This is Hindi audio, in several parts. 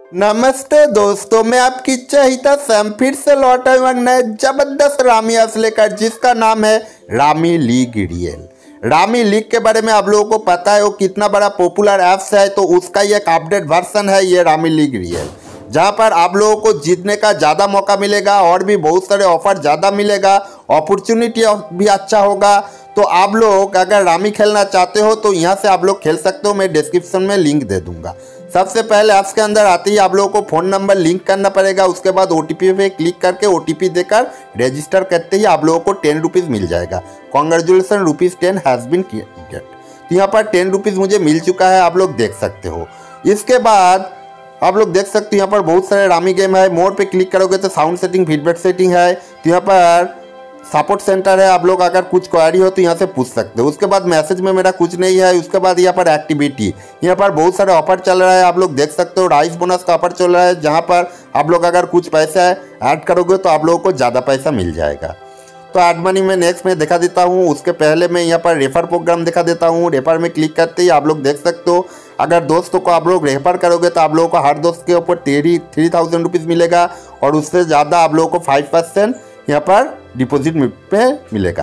नमस्ते दोस्तों, मैं आपकी चहिता सैम फिर से लौटा हूं एक नए जबरदस्त रामी ऐप्स लेकर, जिसका नाम है rummy league real. Rummy league के बारे में आप लोगों को पता है वो कितना बड़ा पॉपुलर ऐप्स है, तो उसका ही एक अपडेट वर्जन है ये रामी लीग रियल, जहां पर आप लोगों को जीतने का ज़्यादा मौका मिलेगा और भी बहुत सारे ऑफर ज़्यादा मिलेगा, अपॉर्चुनिटी भी अच्छा होगा। तो आप लोग अगर रामी खेलना चाहते हो तो यहाँ से आप लोग खेल सकते हो, मैं डिस्क्रिप्शन में लिंक दे दूंगा। सबसे पहले ऐप्स के अंदर आते ही आप लोगों को फ़ोन नंबर लिंक करना पड़ेगा, उसके बाद OTP पे क्लिक करके OTP देकर रजिस्टर करते ही आप लोगों को 10 रुपीज़ मिल जाएगा। Congratulation ₹10 has been get. तो यहाँ पर 10 रुपीज़ मुझे मिल चुका है, आप लोग देख सकते हो। इसके बाद आप लोग देख सकते हो यहाँ पर बहुत सारे रामी गेम है। मोर पे क्लिक करोगे तो साउंड सेटिंग, फीडबैक सेटिंग है। तो यहाँ पर सपोर्ट सेंटर है, आप लोग अगर कुछ क्वेरी हो तो यहाँ से पूछ सकते हो। उसके बाद मैसेज में मेरा कुछ नहीं है। उसके बाद यहाँ पर एक्टिविटी, यहाँ पर बहुत सारे ऑफर चल रहा है, आप लोग देख सकते हो। राइस बोनस का ऑफर चल रहा है, जहाँ पर आप लोग अगर कुछ पैसा ऐड करोगे तो आप लोगों को ज़्यादा पैसा मिल जाएगा। तो ऐड मनी में नेक्स्ट में दिखा देता हूँ। उसके पहले मैं यहाँ पर रेफर प्रोग्राम दिखा देता हूँ। रेफर में क्लिक करते ही आप लोग देख सकते हो, अगर दोस्तों को आप लोग रेफर करोगे तो आप लोगों को हर दोस्त के ऊपर 3000 रुपीज़ मिलेगा और उससे ज़्यादा आप लोगों को 5% यहाँ पर डिपॉजिट पे मिलेगा।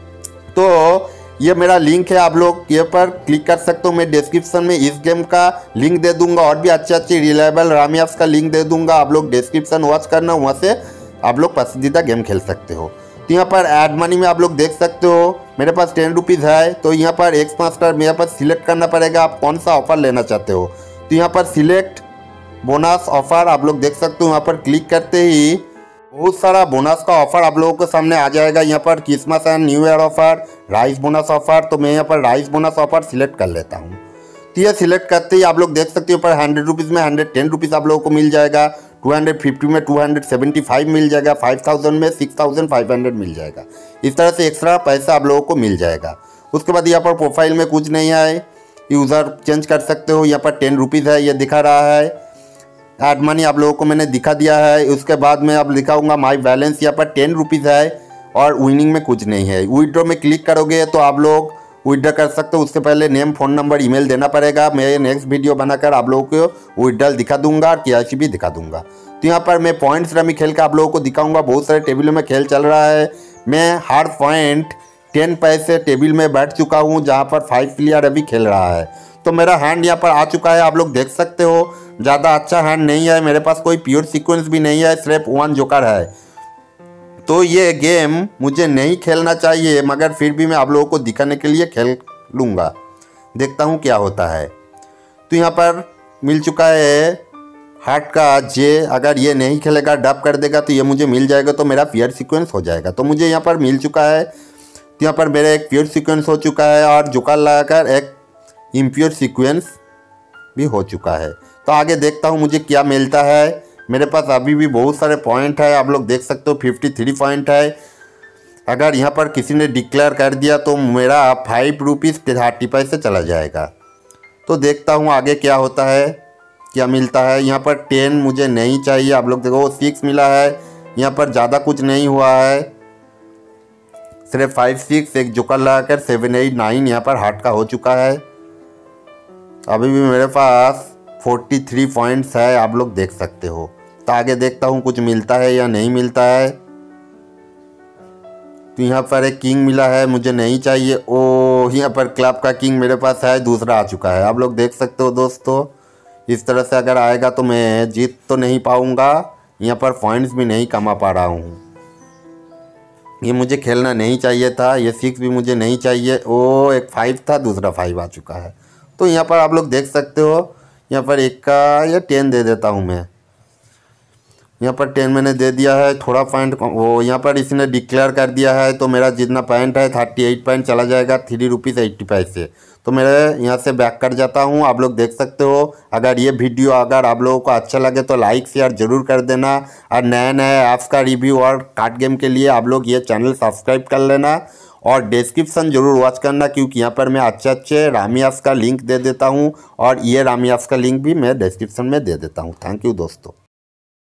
तो ये मेरा लिंक है, आप लोग ये पर क्लिक कर सकते हो। मैं डिस्क्रिप्शन में इस गेम का लिंक दे दूंगा और भी अच्छे रिलायबल रामी ऐप्स का लिंक दे दूंगा। आप लोग डिस्क्रिप्शन वॉच करना, वहाँ से आप लोग पसंदीदा गेम खेल सकते हो। तो यहाँ पर ऐड मनी में आप लोग देख सकते हो मेरे पास 10 रुपीज़ है। तो यहाँ पर एक्स मास्टर मेरे पास सिलेक्ट करना पड़ेगा, आप कौन सा ऑफर लेना चाहते हो। तो यहाँ पर सिलेक्ट बोनस ऑफर आप लोग देख सकते हो। यहाँ पर क्लिक करते ही बहुत सारा बोनस का ऑफर आप लोगों के सामने आ जाएगा। यहाँ पर Christmas and new year offer, rice bonus offer. तो मैं यहाँ पर राइस बोनस ऑफर सिलेक्ट कर लेता हूँ। तो ये सिलेक्ट करते ही आप लोग देख सकते हो पर 100 रुपीज़ में 110 रुपीज़ आप लोगों को मिल जाएगा। 250 में 275 मिल जाएगा। 5000 में 6500 मिल जाएगा। इस तरह से एक्स्ट्रा पैसा आप लोगों को मिल जाएगा। उसके बाद यहाँ पर प्रोफाइल में कुछ नहीं है, यूज़र चेंज कर सकते हो। यहाँ पर 10 रुपीज़ है, ये दिखा रहा है। ऐड मनी आप लोगों को मैंने दिखा दिया है। उसके बाद मैं अब दिखाऊंगा माई बैलेंस, यहाँ पर 10 रुपीज़ है और विनिंग में कुछ नहीं है। विड्रॉ में क्लिक करोगे तो आप लोग विड्रॉ कर सकते हो। उससे पहले नेम, फ़ोन नंबर, ईमेल देना पड़ेगा। मैं नेक्स्ट वीडियो बनाकर आप लोगों को विड्रॉल दिखा दूंगा और KYC भी दिखा दूंगा। तो यहाँ पर मैं पॉइंट्स रमी खेल के आप लोगों को दिखाऊंगा। बहुत सारे टेबलों में खेल चल रहा है। मैं हर पॉइंट 10 पैसे टेबल में बैठ चुका हूँ, जहाँ पर 5 प्लेयर अभी खेल रहा है। तो मेरा हैंड यहाँ पर आ चुका है, आप लोग देख सकते हो। ज़्यादा अच्छा हैंड नहीं है, मेरे पास कोई प्योर सीक्वेंस भी नहीं है, सिर्फ 1 जोकर है। तो ये गेम मुझे नहीं खेलना चाहिए, मगर फिर भी मैं आप लोगों को दिखाने के लिए खेल लूँगा। देखता हूँ क्या होता है। तो यहाँ पर मिल चुका है हार्ट का जे। अगर ये नहीं खेलेगा, डब कर देगा, तो ये मुझे मिल जाएगा, तो मेरा प्योर सीक्वेंस हो जाएगा। तो मुझे यहाँ पर मिल चुका है। तो यहाँ पर मेरा एक प्योर सीक्वेंस हो चुका है और जोकर लगाकर एक इम्प्योर सीक्वेंस भी हो चुका है। तो आगे देखता हूँ मुझे क्या मिलता है। मेरे पास अभी भी बहुत सारे पॉइंट है, आप लोग देख सकते हो। 53 पॉइंट है। अगर यहाँ पर किसी ने डिक्लेयर कर दिया तो मेरा 5 रुपीज़ 30 पैसे चला जाएगा। तो देखता हूँ आगे क्या होता है, क्या मिलता है। यहाँ पर 10 मुझे नहीं चाहिए, आप लोग देखो 6 मिला है। यहाँ पर ज़्यादा कुछ नहीं हुआ है, सिर्फ 5 6 एक जोकर लगाकर 7 8 9 यहाँ पर हार्ट का हो चुका है। अभी भी मेरे पास 43 पॉइंट्स है, आप लोग देख सकते हो। तो आगे देखता हूँ कुछ मिलता है या नहीं मिलता है। तो यहाँ पर एक किंग मिला है, मुझे नहीं चाहिए। ओ, यहाँ पर क्लब का किंग मेरे पास है, दूसरा आ चुका है, आप लोग देख सकते हो दोस्तों। इस तरह से अगर आएगा तो मैं जीत तो नहीं पाऊँगा, यहाँ पर पॉइंट्स भी नहीं कमा पा रहा हूँ। ये मुझे खेलना नहीं चाहिए था। ये 6 भी मुझे नहीं चाहिए। ओ, एक 5 था, दूसरा 5 आ चुका है। तो यहाँ पर आप लोग देख सकते हो, यहाँ पर एक का या 10 दे देता हूँ मैं। यहाँ पर 10 मैंने दे दिया है, थोड़ा पॉइंट वो यहाँ पर इसने डिक्लेयर कर दिया है। तो मेरा जितना पॉइंट है 38 पॉइंट चला जाएगा, 3 रुपीज़ 80 पैसे। तो मैं यहाँ से बैक कर जाता हूँ, आप लोग देख सकते हो। अगर ये वीडियो अगर आप लोगों को अच्छा लगे तो लाइक शेयर ज़रूर कर देना। और नए नए ऐप्स का रिव्यू और कार्ड गेम के लिए आप लोग ये चैनल सब्सक्राइब कर लेना और डिस्क्रिप्शन जरूर वॉच करना, क्योंकि यहाँ पर मैं अच्छे रामी ऐप्स का लिंक दे देता हूँ और ये रामी ऐप्स का लिंक भी मैं डिस्क्रिप्शन में दे देता हूँ। थैंक यू दोस्तों।